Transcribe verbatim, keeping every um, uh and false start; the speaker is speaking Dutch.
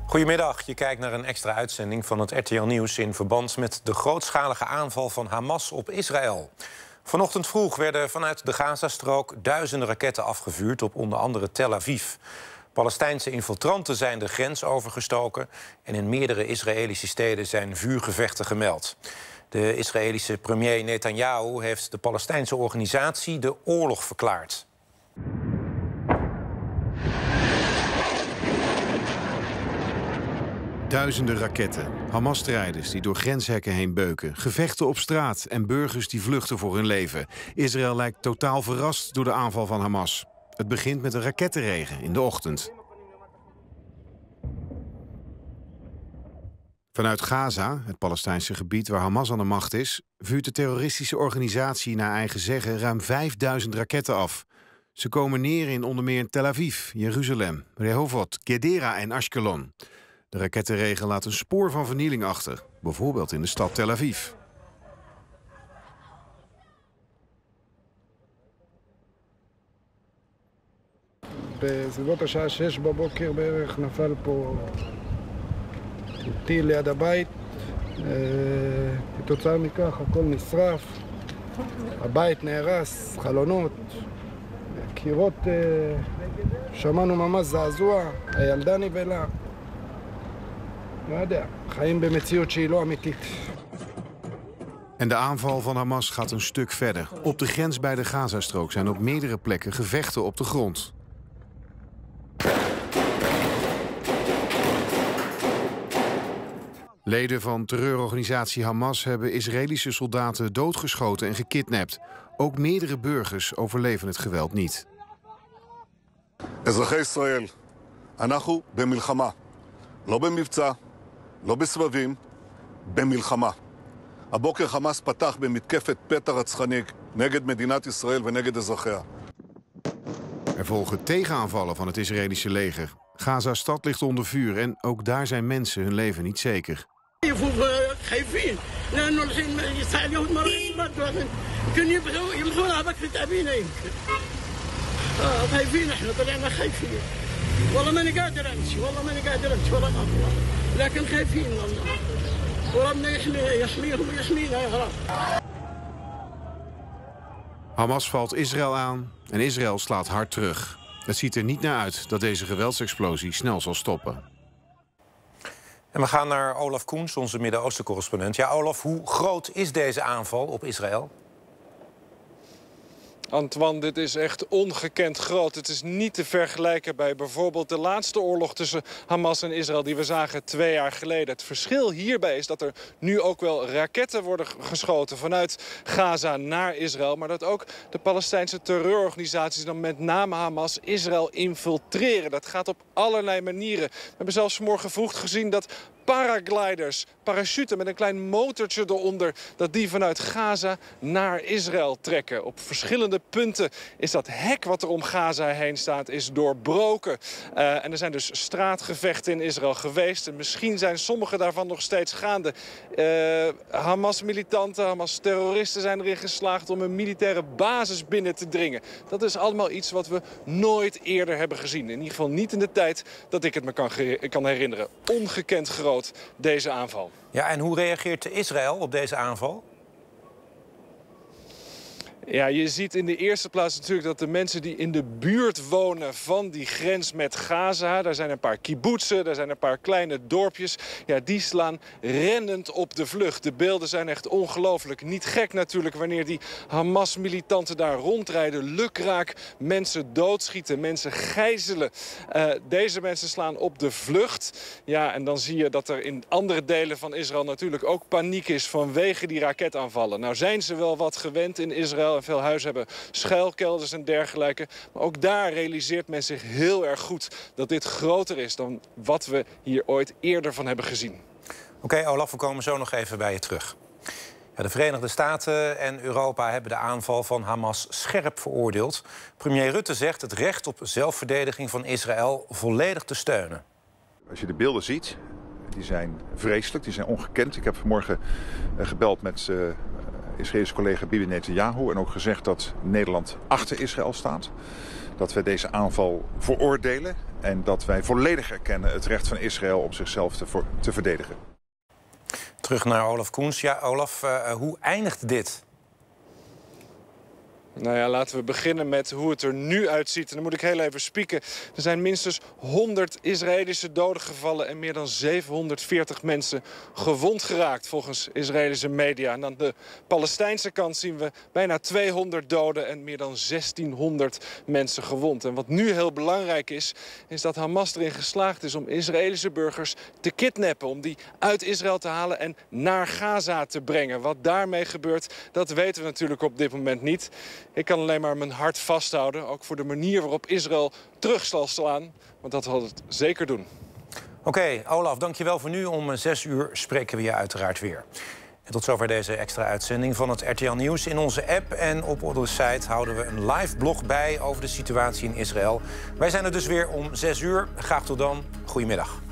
Goedemiddag, je kijkt naar een extra uitzending van het R T L Nieuws in verband met de grootschalige aanval van Hamas op Israël. Vanochtend vroeg werden vanuit de Gazastrook duizenden raketten afgevuurd op onder andere Tel Aviv. Palestijnse infiltranten zijn de grens overgestoken en in meerdere Israëlische steden zijn vuurgevechten gemeld. De Israëlische premier Netanyahu heeft de Palestijnse organisatie de oorlog verklaard. Duizenden raketten, Hamas-strijders die door grenshekken heen beuken, gevechten op straat en burgers die vluchten voor hun leven. Israël lijkt totaal verrast door de aanval van Hamas. Het begint met een rakettenregen in de ochtend. Vanuit Gaza, het Palestijnse gebied waar Hamas aan de macht is, vuurt de terroristische organisatie naar eigen zeggen ruim vijfduizend raketten af. Ze komen neer in onder meer Tel Aviv, Jeruzalem, Rehovot, Gedera en Ashkelon. De rakettenregen laat een spoor van vernieling achter, bijvoorbeeld in de stad Tel Aviv. בסביבות השעה שש בבוקר בערך נפל פה טיל ליד הבית. כתוצאה מכך הכל נשרף, הבית נהרס, חלונות, קירות, שמענו ממש זעזוע, הילדה נבלה. לא יודע, חיים במציאות שהיא לא אמיתית. En de aanval van Hamas gaat een stuk verder. Op de grens bij de Gazastrook zijn op meerdere plekken gevechten op de grond. Leden van terreurorganisatie Hamas hebben Israëlische soldaten doodgeschoten en gekidnapt. Ook meerdere burgers overleven het geweld niet. אזרחי ישראל, אנחנו במלחמה. לא במבצע, לא בסבבים, במלחמה. הבוקר חמאס פתח במתקפת פתע רצחנית נגד מדינת ישראל ונגד אזרחיה. Er volgen tegenaanvallen van het Israëlische leger. Gaza-stad ligt onder vuur en ook daar zijn mensen hun leven niet zeker. Hamas valt Israël aan en Israël slaat hard terug. Het ziet er niet naar uit dat deze geweldsexplosie snel zal stoppen. En we gaan naar Olaf Koens, onze Midden-Oosten-correspondent. Ja, Olaf, hoe groot is deze aanval op Israël? Antoine, dit is echt ongekend groot. Het is niet te vergelijken bij bijvoorbeeld de laatste oorlog tussen Hamas en Israël die we zagen twee jaar geleden. Het verschil hierbij is dat er nu ook wel raketten worden geschoten vanuit Gaza naar Israël. Maar dat ook de Palestijnse terreurorganisaties, dan met name Hamas, Israël infiltreren. Dat gaat op allerlei manieren. We hebben zelfs morgen vroeg gezien dat paragliders, parachuten met een klein motortje eronder, dat die vanuit Gaza naar Israël trekken. Op verschillende punten is dat hek wat er om Gaza heen staat, is doorbroken. Uh, en er zijn dus straatgevechten in Israël geweest. En misschien zijn sommige daarvan nog steeds gaande. Uh, Hamas-militanten, Hamas-terroristen zijn erin geslaagd om een militaire basis binnen te dringen. Dat is allemaal iets wat we nooit eerder hebben gezien. In ieder geval niet in de tijd dat ik het me kan, kan herinneren. Ongekend groot. Deze aanval. Ja, en hoe reageert Israël op deze aanval? Ja, je ziet in de eerste plaats natuurlijk dat de mensen die in de buurt wonen van die grens met Gaza, daar zijn een paar kibbutzen, daar zijn een paar kleine dorpjes, ja, die slaan rennend op de vlucht. De beelden zijn echt ongelooflijk. Niet gek natuurlijk wanneer die Hamas-militanten daar rondrijden, lukraak mensen doodschieten, mensen gijzelen. Uh, deze mensen slaan op de vlucht. Ja, en dan zie je dat er in andere delen van Israël natuurlijk ook paniek is vanwege die raketaanvallen. Nou zijn ze wel wat gewend in Israël. Veel huizen hebben schuilkelders en dergelijke. Maar ook daar realiseert men zich heel erg goed dat dit groter is dan wat we hier ooit eerder van hebben gezien. Oké, okay, Olaf, we komen zo nog even bij je terug. Ja, de Verenigde Staten en Europa hebben de aanval van Hamas scherp veroordeeld. Premier Rutte zegt het recht op zelfverdediging van Israël volledig te steunen. Als je de beelden ziet, die zijn vreselijk, die zijn ongekend. Ik heb vanmorgen gebeld met uh, Israëlische collega Bibi Netanyahu en ook gezegd dat Nederland achter Israël staat. Dat we deze aanval veroordelen En dat wij volledig erkennen het recht van Israël om zichzelf te, voor, te verdedigen. Terug naar Olaf Koens. Ja, Olaf, uh, hoe eindigt dit? Nou ja, laten we beginnen met hoe het er nu uitziet. En dan moet ik heel even spieken. Er zijn minstens honderd Israëlische doden gevallen en meer dan zevenhonderdveertig mensen gewond geraakt volgens Israëlische media. En aan de Palestijnse kant zien we bijna tweehonderd doden en meer dan zestienhonderd mensen gewond. En wat nu heel belangrijk is, is dat Hamas erin geslaagd is om Israëlische burgers te kidnappen. Om die uit Israël te halen en naar Gaza te brengen. Wat daarmee gebeurt, dat weten we natuurlijk op dit moment niet. Ik kan alleen maar mijn hart vasthouden, ook voor de manier waarop Israël terug zal slaan. Want dat zal het zeker doen. Oké, okay, Olaf, dankjewel voor nu. Om zes uur spreken we je uiteraard weer. En tot zover deze extra uitzending van het R T L Nieuws. In onze app en op onze site houden we een live blog bij over de situatie in Israël. Wij zijn er dus weer om zes uur. Graag tot dan. Goedemiddag.